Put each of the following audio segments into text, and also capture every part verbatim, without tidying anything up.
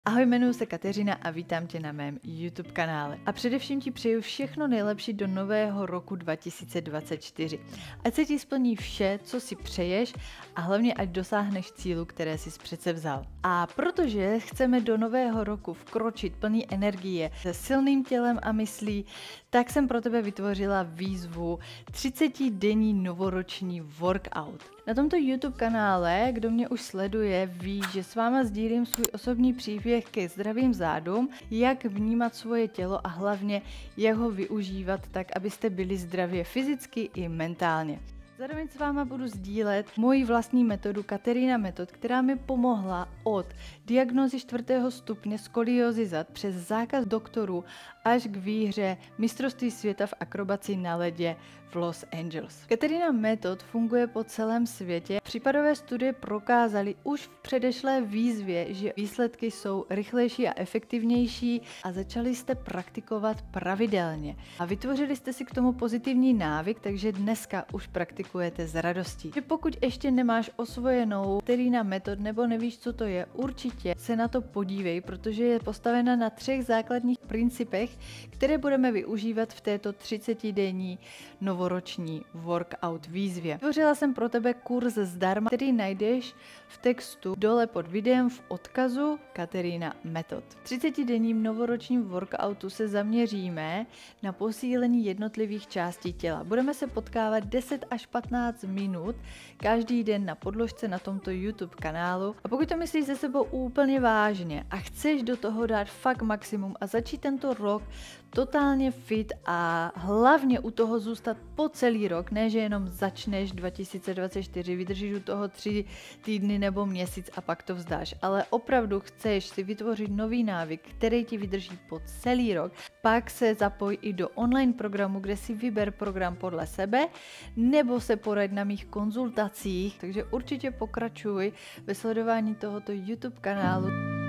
Ahoj, jmenuji se Kateřina a vítám tě na mém YouTube kanále. A především ti přeju všechno nejlepší do nového roku dva tisíce dvacet čtyři. Ať se ti splní vše, co si přeješ a hlavně ať dosáhneš cílu, které jsi přece vzal. A protože chceme do nového roku vkročit plný energie se silným tělem a myslí, tak jsem pro tebe vytvořila výzvu třicetidenní novoroční workout. Na tomto YouTube kanále, kdo mě už sleduje, ví, že s váma sdílím svůj osobní příběh ke zdravým zádům, jak vnímat svoje tělo a hlavně jak ho využívat tak, abyste byli zdravě fyzicky i mentálně. Zároveň s váma budu sdílet moji vlastní metodu Katerina Metod, která mi pomohla od diagnózy čtvrtého stupně skoliózy zad přes zákaz doktorů až k výhře mistrovství světa v akrobaci na ledě v Los Angeles. Katerina Metod funguje po celém světě. Případové studie prokázaly už v předešlé výzvě, že výsledky jsou rychlejší a efektivnější a začali jste praktikovat pravidelně. A vytvořili jste si k tomu pozitivní návyk, takže dneska už praktikujete s radostí. Že pokud ještě nemáš osvojenou Katerina Metod nebo nevíš, co to je, určitě se na to podívej, protože je postavena na třech základních principech, které budeme využívat v této třicetidenní novoroční workout výzvě. Vytvořila jsem pro tebe kurz zdarma, který najdeš v textu dole pod videem v odkazu Katerina Metod. V třicetidenním novoročním workoutu se zaměříme na posílení jednotlivých částí těla. Budeme se potkávat deset až patnáct minut každý den na podložce na tomto YouTube kanálu. A pokud to myslíš se sebou úplně vážně a chceš do toho dát fakt maximum a začít tento rok totálně fit a hlavně u toho zůstat po celý rok, ne že jenom začneš dva tisíce dvacet čtyři, vydržíš u toho tři týdny nebo měsíc a pak to vzdáš, ale opravdu chceš si vytvořit nový návyk, který ti vydrží po celý rok, pak se zapoj i do online programu, kde si vyber program podle sebe, nebo se poraď na mých konzultacích, takže určitě pokračuj ve sledování tohoto YouTube kanálu.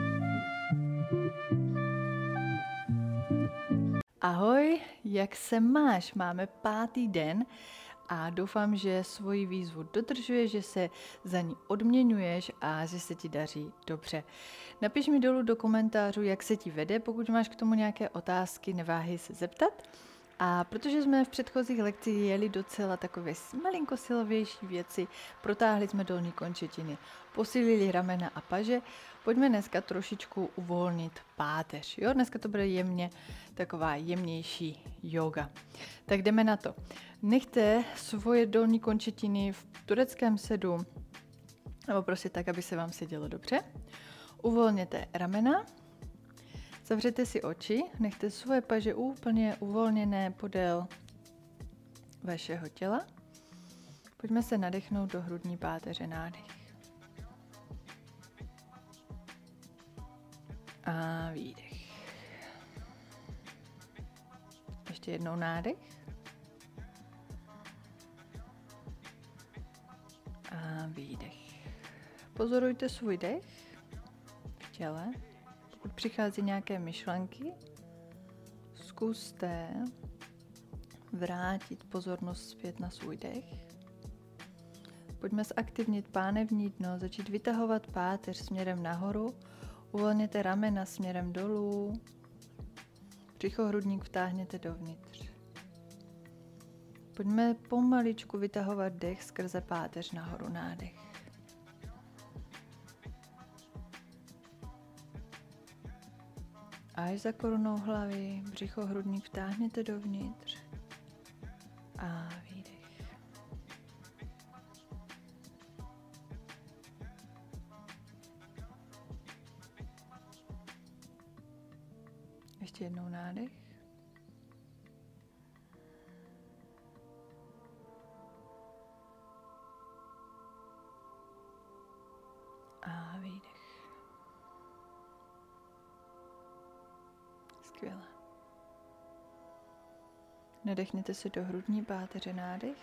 Ahoj, jak se máš? Máme pátý den a doufám, že svoji výzvu dodržuješ, že se za ní odměňuješ a že se ti daří dobře. Napiš mi dolů do komentářů, jak se ti vede, pokud máš k tomu nějaké otázky, neváhej se zeptat. A protože jsme v předchozích lekcích jeli docela takové malinko silovější věci, protáhli jsme dolní končetiny, posílili ramena a paže, pojďme dneska trošičku uvolnit páteř. Jo? Dneska to bude jemně taková jemnější yoga. Tak jdeme na to. Nechte svoje dolní končetiny v tureckém sedu, nebo prostě tak, aby se vám sedělo dobře. Uvolněte ramena. Zavřete si oči, nechte svoje paže úplně uvolněné podél vašeho těla. Pojďme se nadechnout do hrudní páteře, nádech. A výdech. Ještě jednou nádech. A výdech. Pozorujte svůj dech v těle. Pokud přichází nějaké myšlenky, zkuste vrátit pozornost zpět na svůj dech. Pojďme zaktivnit pánevní dno, začít vytahovat páteř směrem nahoru, uvolněte ramena směrem dolů, břicho, hrudník vtáhněte dovnitř. Pojďme pomaličku vytahovat dech skrze páteř nahoru, nádech. Až za korunou hlavy, břicho, hrudník vtáhněte dovnitř a výdech. Ještě jednou nádech. A výdech. Skvěle. Nadechněte se do hrudní páteře, nádech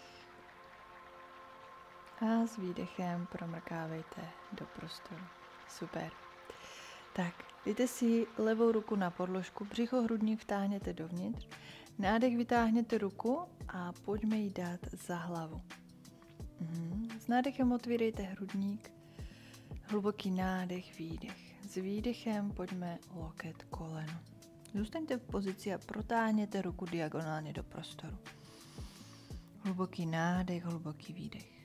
a s výdechem promrkávejte do prostoru. Super. Tak, dejte si levou ruku na podložku, břicho, hrudník vtáhněte dovnitř, nádech vytáhněte ruku a pojďme ji dát za hlavu. Mhm. S nádechem otvírejte hrudník, hluboký nádech, výdech. s výdechem pojďme loket koleno. Zůstaňte v pozici a protáhněte ruku diagonálně do prostoru. Hluboký nádech, hluboký výdech.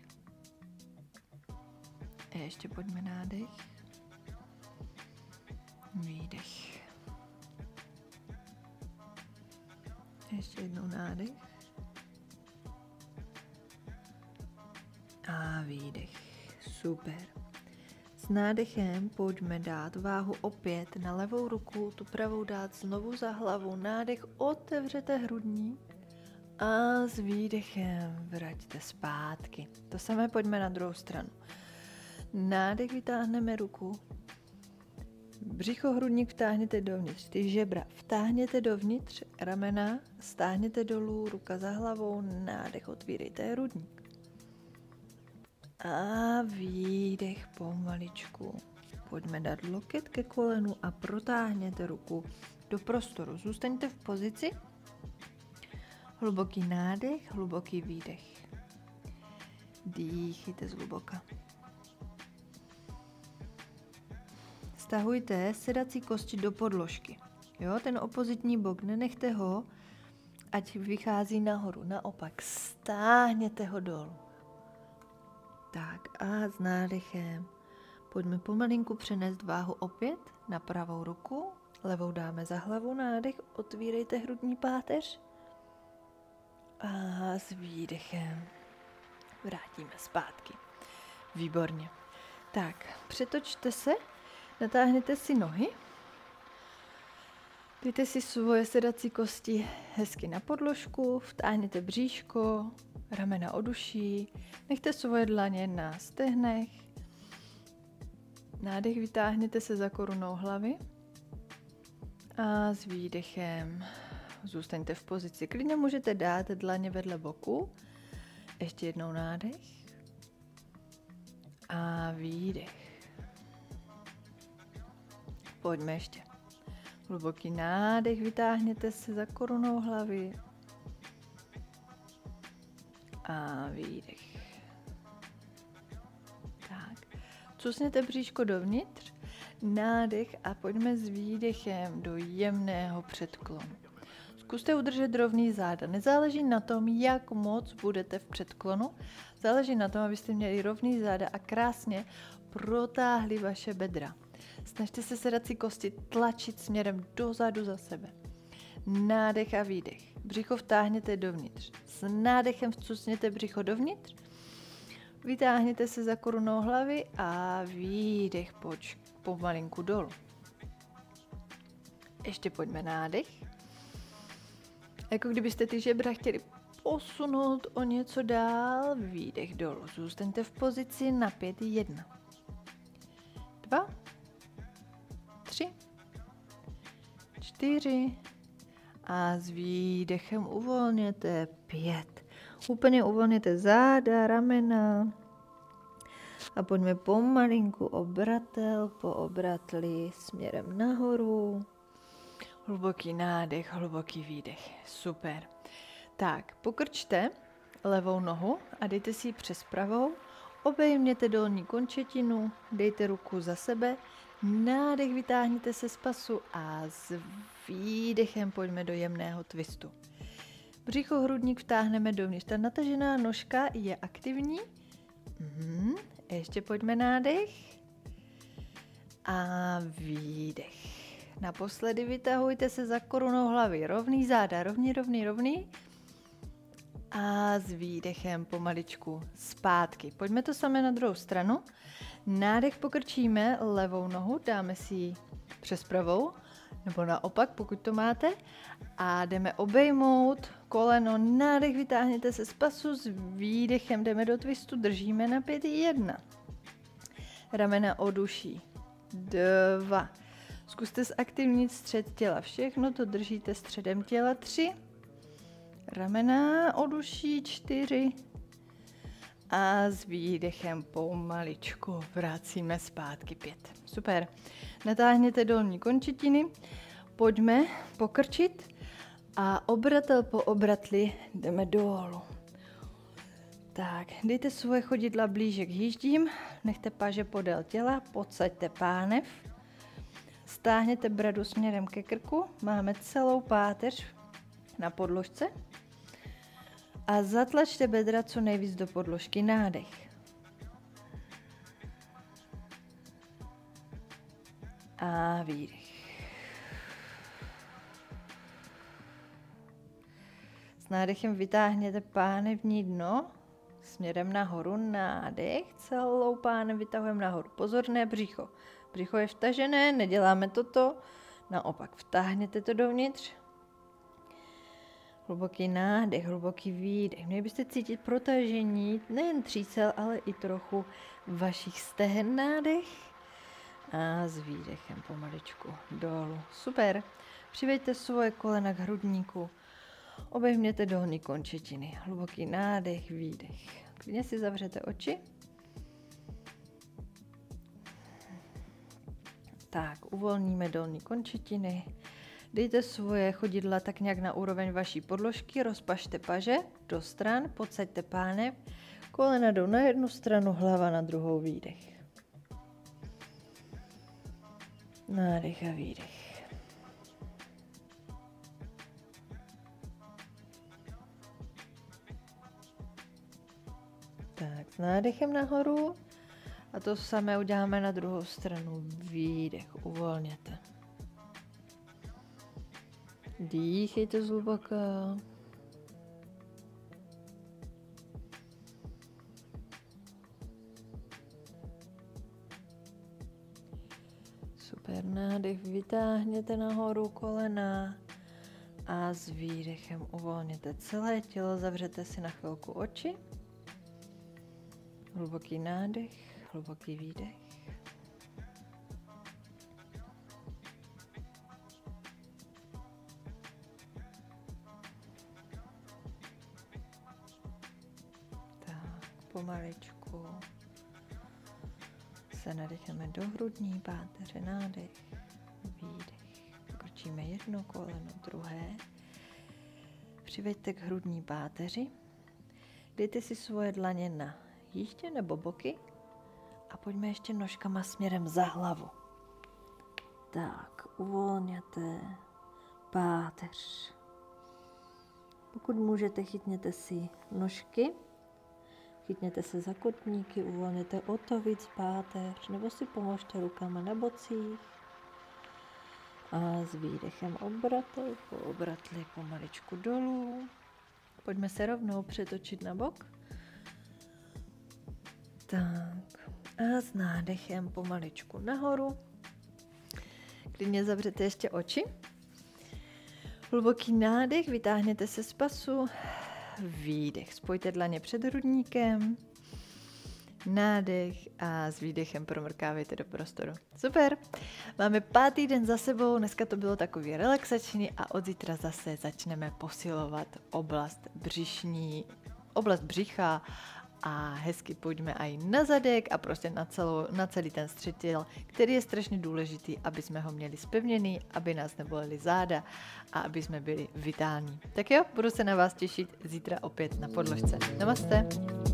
A ještě pojďme nádech. Výdech. A ještě jednou nádech. A výdech. Super. S nádechem pojďme dát váhu opět na levou ruku, tu pravou dát znovu za hlavu. Nádech, otevřete hrudník a s výdechem vraťte zpátky. To samé pojďme na druhou stranu. Nádech, vytáhneme ruku. Břicho, hrudník vtáhněte dovnitř. Ty žebra vtáhněte dovnitř, ramena stáhněte dolů, ruka za hlavou, nádech, otvírejte hrudník. A výdech pomaličku. Pojďme dát loket ke kolenu a protáhněte ruku do prostoru. Zůstaňte v pozici. Hluboký nádech, hluboký výdech. Dýchejte zhluboka. Stahujte sedací kosti do podložky. Jo, ten opozitní bok, nenechte ho, ať vychází nahoru. Naopak, stáhněte ho dolů. Tak a s nádechem pojďme pomalinku přenést váhu opět na pravou ruku. Levou dáme za hlavu, nádech, otvírejte hrudní páteř. A s výdechem vrátíme zpátky. Výborně. Tak, přetočte se, natáhněte si nohy. Dejte si svoje sedací kosti hezky na podložku, vtáhněte bříško, ramena od uší, nechte svoje dlaně na stehnech. Nádech, vytáhněte se za korunou hlavy a s výdechem zůstaňte v pozici. Klidně můžete dát dlaně vedle boku. Ještě jednou nádech a výdech. Pojďme ještě. Hluboký nádech, vytáhněte se za korunou hlavy a výdech. Tak, cusněte bříško dovnitř, nádech a pojďme s výdechem do jemného předklonu. Zkuste udržet rovný záda. Nezáleží na tom, jak moc budete v předklonu, záleží na tom, abyste měli rovný záda a krásně protáhli vaše bedra. Snažte se sedací kosti tlačit směrem dozadu za sebe. Nádech a výdech. Břicho vtáhněte dovnitř. S nádechem vcusněte břicho dovnitř. Vytáhněte se za korunou hlavy a výdech poč, pomalinku dolů. Ještě pojďme nádech. Jako kdybyste ty žebra chtěli posunout o něco dál. Výdech dolů. Zůstaňte v pozici na pět, jedna. Dva. Tři. Čtyři. A s výdechem uvolněte pět. Úplně uvolněte záda, ramena. A pojďme pomalinku obratel po obratli směrem nahoru. Hluboký nádech, hluboký výdech. Super. Tak, pokrčte levou nohu a dejte si ji přes pravou. Obejměte dolní končetinu, dejte ruku za sebe. Nádech, vytáhněte se z pasu a s výdechem pojďme do jemného twistu. Břicho, hrudník vtáhneme dovnitř. Ta natažená nožka je aktivní. Mhm. Ještě pojďme nádech a výdech. Naposledy vytahujte se za korunou hlavy. Rovný záda, rovný, rovný, rovný. A s výdechem pomaličku zpátky. Pojďme to samé na druhou stranu. Nádech, pokrčíme levou nohu, dáme si ji přes pravou, nebo naopak, pokud to máte. A jdeme obejmout koleno. Nádech, vytáhněte se z pasu, s výdechem jdeme do twistu, držíme na pět, jedna. Ramena od uší. Dva. Zkuste zaktivnit střed těla. Všechno to držíte středem těla. Tři. Ramena od uší. Čtyři. A s výdechem pomaličku vracíme zpátky. Pět. Super. Natáhněte dolní končetiny. Pojďme pokrčit. A obratel po obratli jdeme dolů. Tak, dejte svoje chodidla blíže k hýždím. Nechte paže podél těla. Podsaďte pánev. Stáhněte bradu směrem ke krku, máme celou páteř na podložce a zatlačte bedra co nejvíc do podložky, nádech. A výdech. S nádechem vytáhněte pánevní dno směrem nahoru, nádech, celou pánev vytahujeme nahoru. Pozor, ne břicho. Břicho je vtažené, neděláme toto, naopak vtáhněte to dovnitř. Hluboký nádech, hluboký výdech. Měli byste cítit protažení nejen třísel, ale i trochu vašich stehen, nádech. A s výdechem pomaličku dolů. Super. Přiveďte svoje kolena k hrudníku. Obejměte dolní končetiny. Hluboký nádech, výdech. Klidně si zavřete oči. Tak, uvolníme dolní končetiny. Dejte svoje chodidla tak nějak na úroveň vaší podložky, rozpažte paže do stran, podsaďte pánev, kolena jdou na jednu stranu, hlava na druhou, výdech. Nádech a výdech. Tak, s nádechem nahoru a to samé uděláme na druhou stranu, výdech, uvolněte. Dýchejte zhluboka. Super, nádech, vytáhněte nahoru kolena a s výdechem uvolněte celé tělo, zavřete si na chvilku oči. Hluboký nádech, hluboký výdech. Pomaličku se nadechneme do hrudní páteře, nádech, výdech. Pokrčíme jedno koleno, druhé. Přiveďte k hrudní páteři. Dejte si svoje dlaně na jíště nebo boky a pojďme ještě nožkama směrem za hlavu. Tak, uvolněte páteř. Pokud můžete, chytněte si nožky. Chytněte se za kotníky, uvolněte o to víc páteř, nebo si pomožte rukama na bocích. A s výdechem obratli, po obratli pomaličku dolů. Pojďme se rovnou přetočit na bok. Tak. A s nádechem pomaličku nahoru. Klidně zavřete ještě oči. Hluboký nádech, vytáhněte se z pasu. Výdech, spojte dlaně před hrudníkem, nádech a s výdechem promrkávejte do prostoru. Super, máme pátý den za sebou, dneska to bylo takový relaxační a od zítra zase začneme posilovat oblast břišní, oblast břicha a hezky pojďme i na zadek a prostě na, celou, na celý ten střed těla, který je strašně důležitý, aby jsme ho měli zpevněný, aby nás nebolely záda a aby jsme byli vitální. Tak jo, budu se na vás těšit zítra opět na podložce. Namaste.